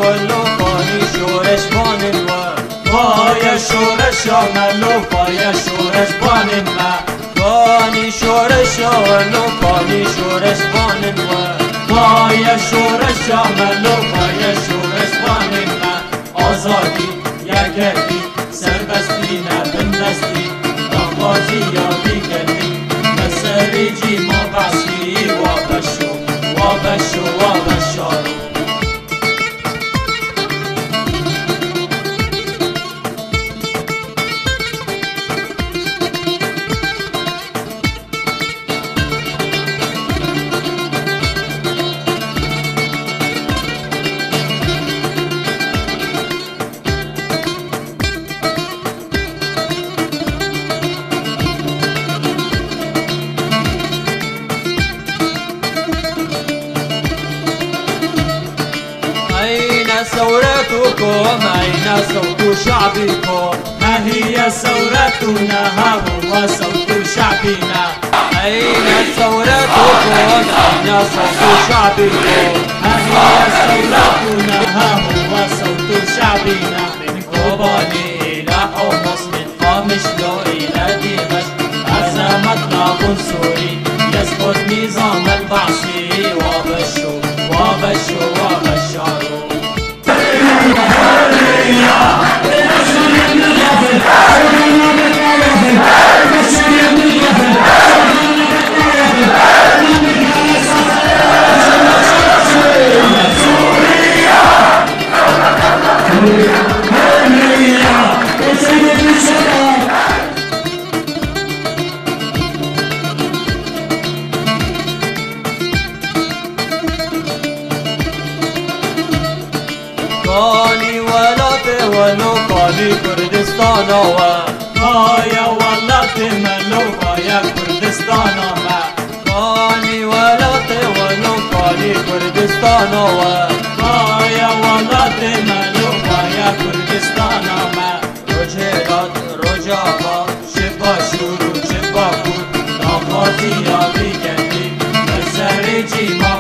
ولو فاني شورش بانن وای شورش ملو پای شورش بانن فاني شورش ولو فاني شورش بانن وای شورش ملو پای شورش بانن آزادی یکتی سربستی نبندستی آغازی یا بیگلی مسری جی ما بسی وابشو وابشو وابشارو ثورتكم أين صوت شعبكم؟ ما هي ثورتنا ها هو صوت شعبنا أين ثورتكم أين صوت شعبكم؟ ما هي ثورتنا ها هو صوت شعبنا من كوباني إلى حمص من قامشلو إلى دمشق عزمتنا بنصوري يسقط نظام البعثي وبشو وبشو وبشارو قالي ولات ولو قالي كردستان ويا ولات ملو يا كردستان قالي ولات ولو قالي كردستان ويا ولات ملو يا كردستان رجالات رجابات شبا شروع شبا كود ناخذي يا بيجندي مسرجي ما